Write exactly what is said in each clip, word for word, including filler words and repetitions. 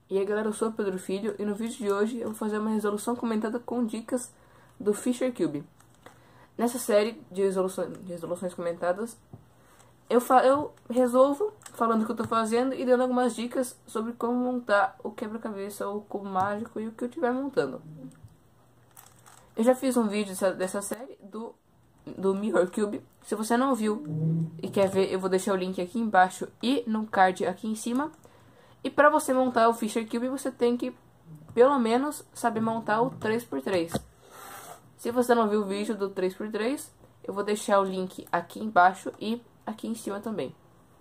E aí galera, eu sou o Pedro Filho e no vídeo de hoje eu vou fazer uma resolução comentada com dicas do Fisher Cube. Nessa série de, resolução, de resoluções comentadas, eu, fa eu resolvo falando o que eu tô fazendo e dando algumas dicas sobre como montar o quebra-cabeça ou o cubo mágico e o que eu estiver montando. Eu já fiz um vídeo dessa, dessa série do, do Mirror Cube. Se você não viu e quer ver, eu vou deixar o link aqui embaixo e no card aqui em cima. E para você montar o Fisher Cube, você tem que, pelo menos, saber montar o três por três. Se você não viu o vídeo do três por três, eu vou deixar o link aqui embaixo e aqui em cima também.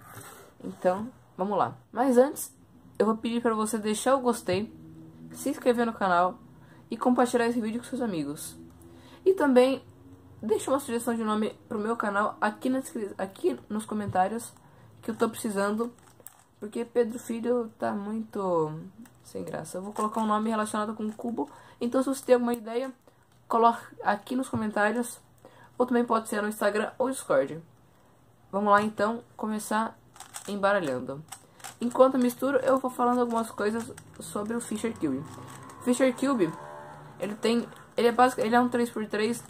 Então, vamos lá. Mas antes, eu vou pedir para você deixar o gostei, se inscrever no canal e compartilhar esse vídeo com seus amigos. E também, deixa uma sugestão de nome pro meu canal aqui, na, aqui nos comentários, que eu tô precisando. Porque Pedro Filho tá muito sem graça. Eu vou colocar um nome relacionado com o cubo. Então se você tem alguma ideia, coloque aqui nos comentários. Ou também pode ser no Instagram ou Discord. Vamos lá então começar embaralhando. Enquanto eu misturo, eu vou falando algumas coisas sobre o Fisher Cube. O Fisher Cube, ele tem... Ele é básico, ele é um três por três,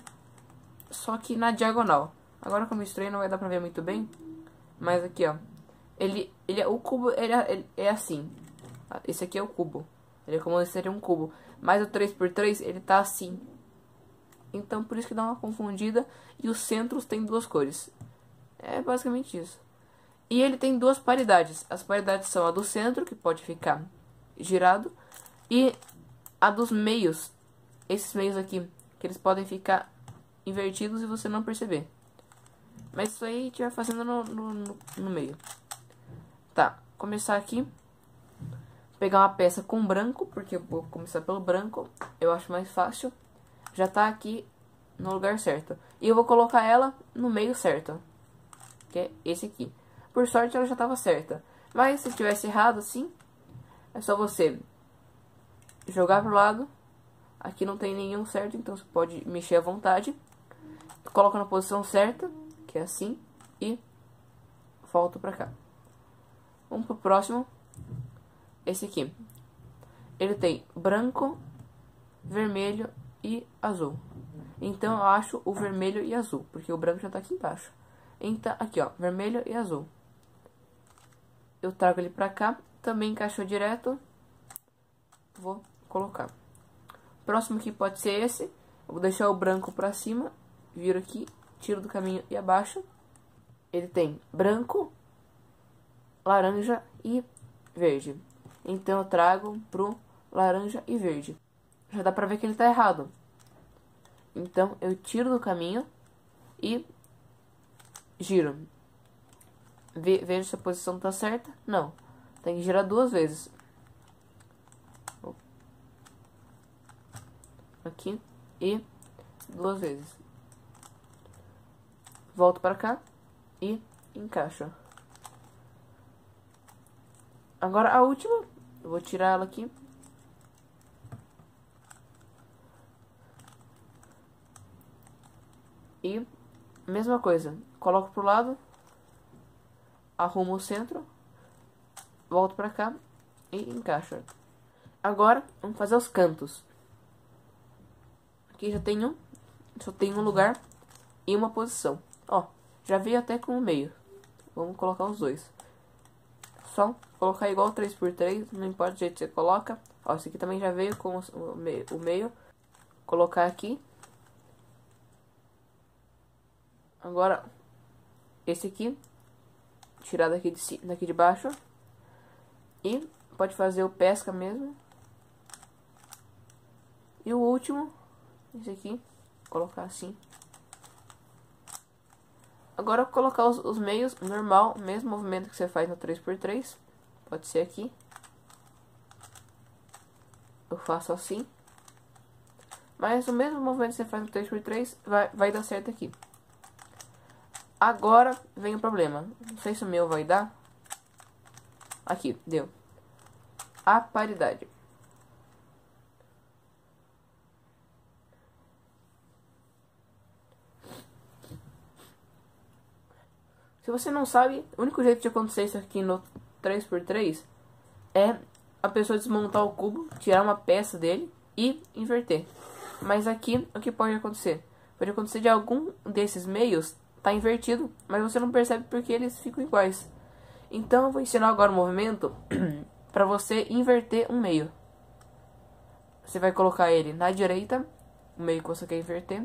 só que na diagonal. Agora que eu misturei não vai dar pra ver muito bem. Mas aqui ó. Ele, ele, o cubo ele é, ele é assim. Esse aqui é o cubo. Ele é como se seria um cubo. Mas o três por três ele tá assim. Então por isso que dá uma confundida. E os centros tem duas cores. É basicamente isso. E ele tem duas paridades. As paridades são a do centro, que pode ficar girado. E a dos meios. Esses meios aqui. Que eles podem ficar invertidos e você não perceber. Mas isso aí a gente vai fazendo no, no, no, no meio. Tá, começar aqui, pegar uma peça com branco, porque eu vou começar pelo branco, eu acho mais fácil. Já tá aqui no lugar certo. E eu vou colocar ela no meio certo, que é esse aqui. Por sorte ela já tava certa, mas se tivesse errado assim, é só você jogar pro lado. Aqui não tem nenhum certo, então você pode mexer à vontade. Coloca na posição certa, que é assim, e volta pra cá. Vamos pro próximo. Esse aqui. Ele tem branco, vermelho e azul. Então eu acho o vermelho e azul, porque o branco já tá aqui embaixo. Então, aqui ó, vermelho e azul. Eu trago ele pra cá, também encaixou direto. Vou colocar. Próximo aqui pode ser esse. Eu vou deixar o branco pra cima, viro aqui, tiro do caminho e abaixo. Ele tem branco, laranja e verde. Então eu trago pro laranja e verde. Já dá pra ver que ele tá errado. Então eu tiro do caminho e giro. Ve vejo se a posição tá certa. Não. Tem que girar duas vezes. Aqui e duas vezes. Volto para cá e encaixo. Agora a última, eu vou tirar ela aqui. E mesma coisa, coloco pro lado, arrumo o centro, volto pra cá e encaixo. Agora vamos fazer os cantos. Aqui já tem um, só tem um lugar e uma posição. Ó, já veio até com o meio. Vamos colocar os dois. Só colocar igual três por três, não importa o jeito que você coloca. Ó, esse aqui também já veio com o meio. O meio. Colocar aqui. Agora, esse aqui. Tirar daqui de, daqui de baixo. E pode fazer o pesca mesmo. E o último, esse aqui. Colocar assim. Agora colocar os, os meios normal, mesmo movimento que você faz no três por três. Pode ser aqui. Eu faço assim. Mas o mesmo movimento que você faz no três por três vai, vai dar certo aqui. Agora vem o problema. Não sei se o meu vai dar. Aqui, deu. A paridade. Se você não sabe, o único jeito de acontecer isso aqui no três por três é a pessoa desmontar o cubo, tirar uma peça dele e inverter. Mas aqui, o que pode acontecer? Pode acontecer de algum desses meios tá invertido, mas você não percebe porque eles ficam iguais. Então eu vou ensinar agora um movimento para você inverter um meio. Você vai colocar ele na direita, o meio que você quer inverter,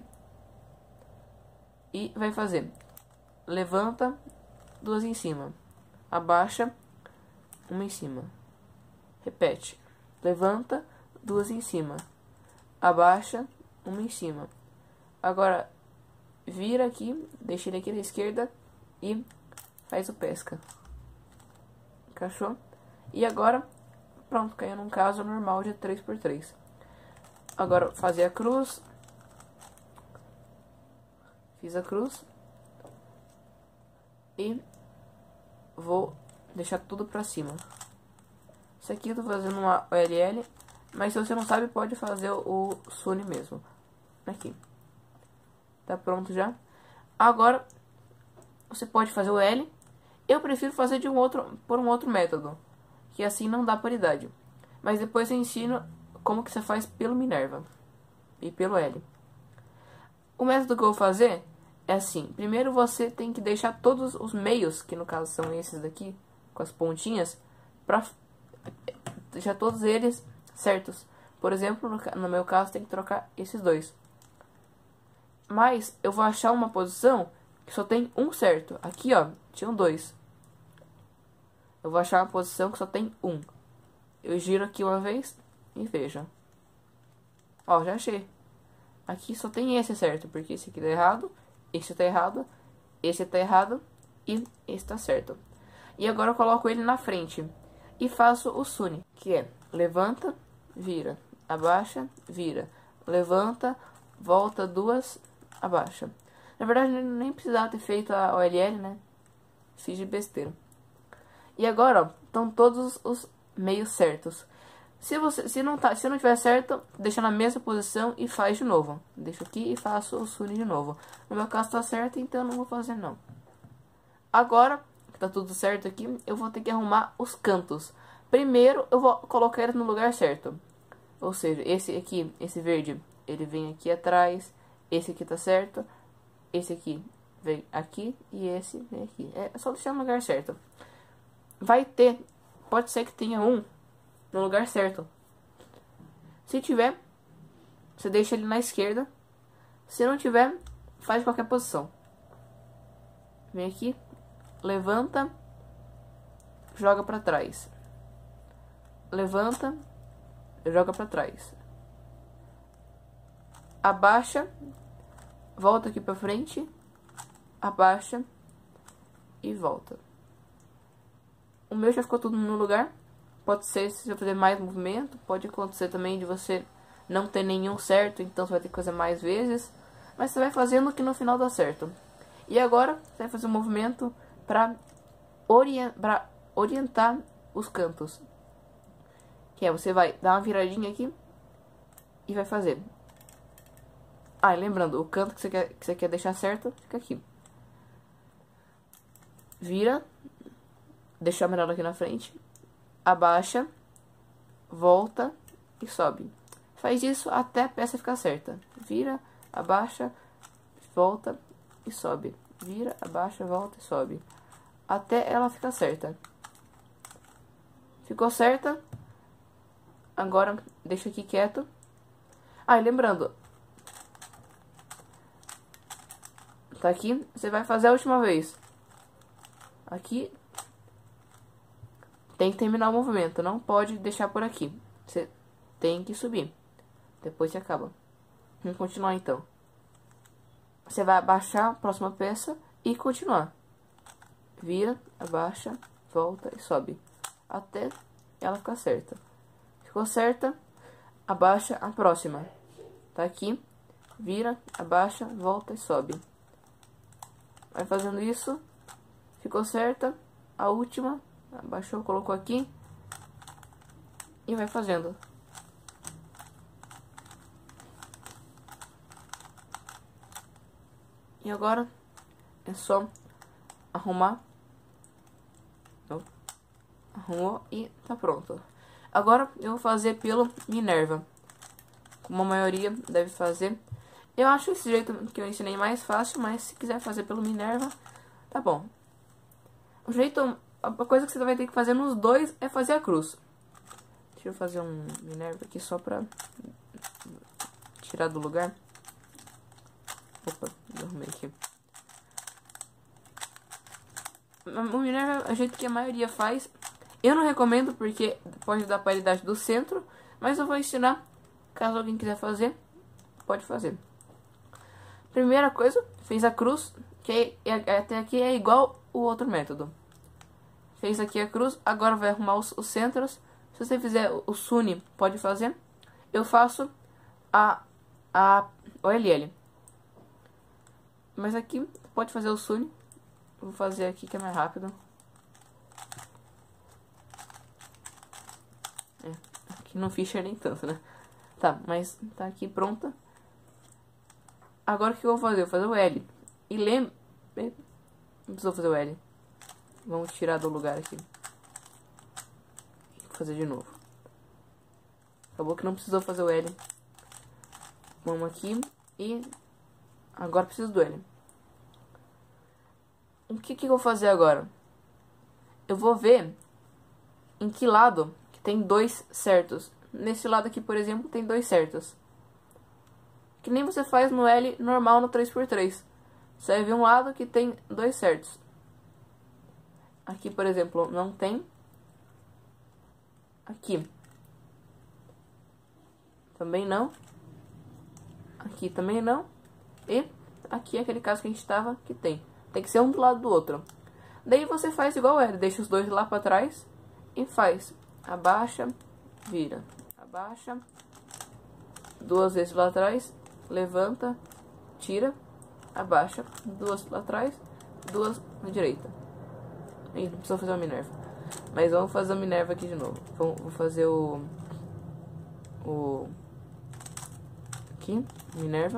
e vai fazer levanta, duas em cima, abaixa, uma em cima, repete, levanta, duas em cima, abaixa, uma em cima. Agora vira aqui, deixa ele aqui na esquerda e faz o pesca. Encaixou? E agora, pronto, caiu num caso normal de três por três. Agora fazer a cruz. Fiz a cruz. E vou deixar tudo pra cima. Isso aqui eu tô fazendo uma O L L, mas se você não sabe, pode fazer o Sune mesmo. Aqui. Tá pronto já. Agora, você pode fazer o L. Eu prefiro fazer de um outro, por um outro método, que assim não dá paridade. Mas depois eu ensino como que você faz pelo Minerva e pelo L. O método que eu vou fazer é assim. Primeiro você tem que deixar todos os meios, que no caso são esses daqui, com as pontinhas, pra deixar todos eles certos. Por exemplo, no, no meu caso tem que trocar esses dois. Mas eu vou achar uma posição que só tem um certo. Aqui, ó, tinham dois. Eu vou achar uma posição que só tem um. Eu giro aqui uma vez e veja. Ó, já achei. Aqui só tem esse certo, porque esse aqui tá errado, esse tá errado, esse tá errado e esse tá certo. E agora eu coloco ele na frente e faço o Sune, que é levanta, vira, abaixa, vira, levanta, volta duas, abaixa. Na verdade, nem precisava ter feito a O L L, né? Fiz de besteira. E agora, ó, estão todos os meios certos. Se você, se não tá, se não tiver certo, deixa na mesma posição e faz de novo. Deixo aqui e faço o Sune de novo. No meu caso tá certo, então eu não vou fazer não. Agora, que tá tudo certo aqui, eu vou ter que arrumar os cantos. Primeiro, eu vou colocar ele no lugar certo. Ou seja, esse aqui, esse verde, ele vem aqui atrás. Esse aqui tá certo. Esse aqui vem aqui e esse vem aqui. É só deixar no lugar certo. Vai ter, pode ser que tenha um no lugar certo. Se tiver, você deixa ele na esquerda. Se não tiver, faz qualquer posição. Vem aqui, levanta, joga pra trás. Levanta, joga pra trás. Abaixa, volta aqui pra frente, abaixa e volta. O meu já ficou tudo no lugar. Pode ser, se você fazer mais movimento, pode acontecer também de você não ter nenhum certo, então você vai ter que fazer mais vezes. Mas você vai fazendo que no final dá certo. E agora, você vai fazer um movimento para orient orientar os cantos. Que é, você vai dar uma viradinha aqui e vai fazer. Ah, e lembrando, o canto que você quer, que você quer deixar certo, fica aqui. Vira, deixa a amarelo aqui na frente. Abaixa, volta e sobe. Faz isso até a peça ficar certa. Vira, abaixa, volta e sobe. Vira, abaixa, volta e sobe. Até ela ficar certa. Ficou certa? Agora deixa aqui quieto. Ah, e lembrando. Tá aqui, você vai fazer a última vez. Aqui. Tem que terminar o movimento, não pode deixar por aqui. Você tem que subir. Depois você acaba. Vamos continuar então. Você vai abaixar a próxima peça e continuar. Vira, abaixa, volta e sobe. Até ela ficar certa. Ficou certa, abaixa a próxima. Tá aqui. Vira, abaixa, volta e sobe. Vai fazendo isso. Ficou certa. A última. Abaixou, colocou aqui. E vai fazendo. E agora é só arrumar. Arrumou e tá pronto. Agora eu vou fazer pelo Minerva, como a maioria deve fazer. Eu acho esse jeito que eu ensinei mais fácil, mas se quiser fazer pelo Minerva, tá bom. O jeito, a coisa que você vai ter que fazer nos dois é fazer a cruz. Deixa eu fazer um Minerva aqui só pra tirar do lugar. Opa, arrumei aqui. O Minerva é o jeito que a maioria faz. Eu não recomendo porque pode dar paridade do centro, mas eu vou ensinar. Caso alguém quiser fazer, pode fazer. Primeira coisa, fez a cruz, que é, até aqui é igual o outro método. Fez aqui a cruz, agora vai arrumar os, os centros. Se você fizer o, o Suni, pode fazer. Eu faço a, a o L L. Mas aqui, pode fazer o Suni. Vou fazer aqui que é mais rápido. É, aqui no Fischer nem tanto, né? Tá, mas tá aqui pronta. Agora o que eu vou fazer? Eu vou fazer o L. E lembra... Não precisou fazer o L. Vamos tirar do lugar aqui. Vou fazer de novo. Acabou que não precisou fazer o L. Vamos aqui. E agora preciso do L. O que que eu vou fazer agora? Eu vou ver em que lado que tem dois certos. Nesse lado aqui, por exemplo, tem dois certos. Que nem você faz no L normal no três por três. Você vai ver um lado que tem dois certos. Aqui, por exemplo, não tem. Aqui. Também não. Aqui também não. E aqui é aquele caso que a gente estava que tem. Tem que ser um do lado do outro. Daí você faz igual L. Deixa os dois lá para trás. E faz. Abaixa. Vira. Abaixa. Duas vezes lá atrás. Levanta. Tira. Abaixa. Duas lá atrás. Duas na direita. Ih, não precisa fazer uma Minerva. Mas vamos fazer a Minerva aqui de novo. Vou, vou fazer o... O... Aqui. Minerva.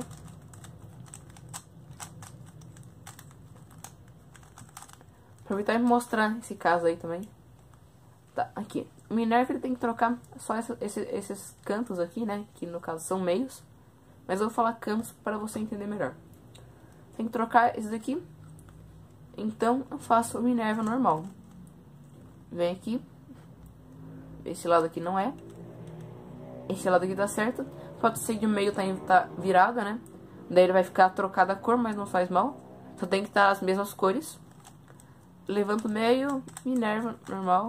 Aproveitar e mostrar esse caso aí também. Tá, aqui. O Minerva ele tem que trocar só essa, esse, esses cantos aqui, né? Que no caso são meios. Mas eu vou falar cantos para você entender melhor. Tem que trocar esses aqui. Então eu faço o Minerva normal. Vem aqui. Esse lado aqui não é. Esse lado aqui tá certo. Pode ser de meio tá, tá virada, né? Daí ele vai ficar trocada a cor, mas não faz mal. Só tem que estar as mesmas cores. Levanta o meio, Minerva normal.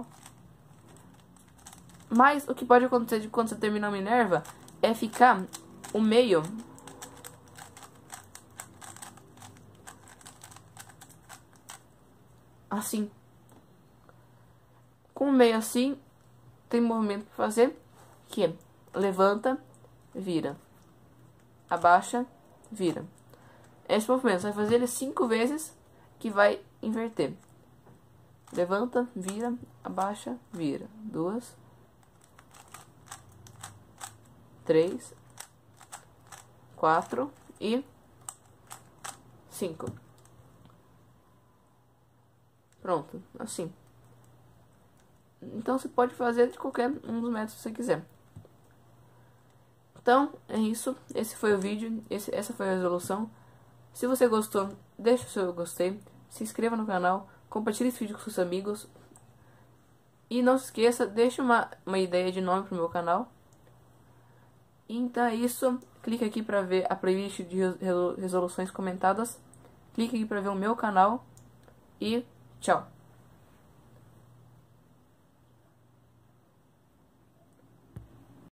Mas o que pode acontecer de quando você terminar o Minerva é ficar o meio assim. Com o meio assim, tem movimento para fazer, que é levanta, vira, abaixa, vira. Esse movimento você vai fazer ele cinco vezes, que vai inverter. Levanta, vira, abaixa, vira. Duas. Três. Quatro. E cinco. Pronto, assim. Então você pode fazer de qualquer um dos métodos que você quiser. Então, é isso. Esse foi o vídeo. Esse, essa foi a resolução. Se você gostou, deixa o seu gostei. Se inscreva no canal. Compartilhe esse vídeo com seus amigos. E não se esqueça, deixe uma, uma ideia de nome pro meu canal. Então é isso. Clique aqui para ver a playlist de resoluções comentadas. Clique aqui para ver o meu canal. E tchau.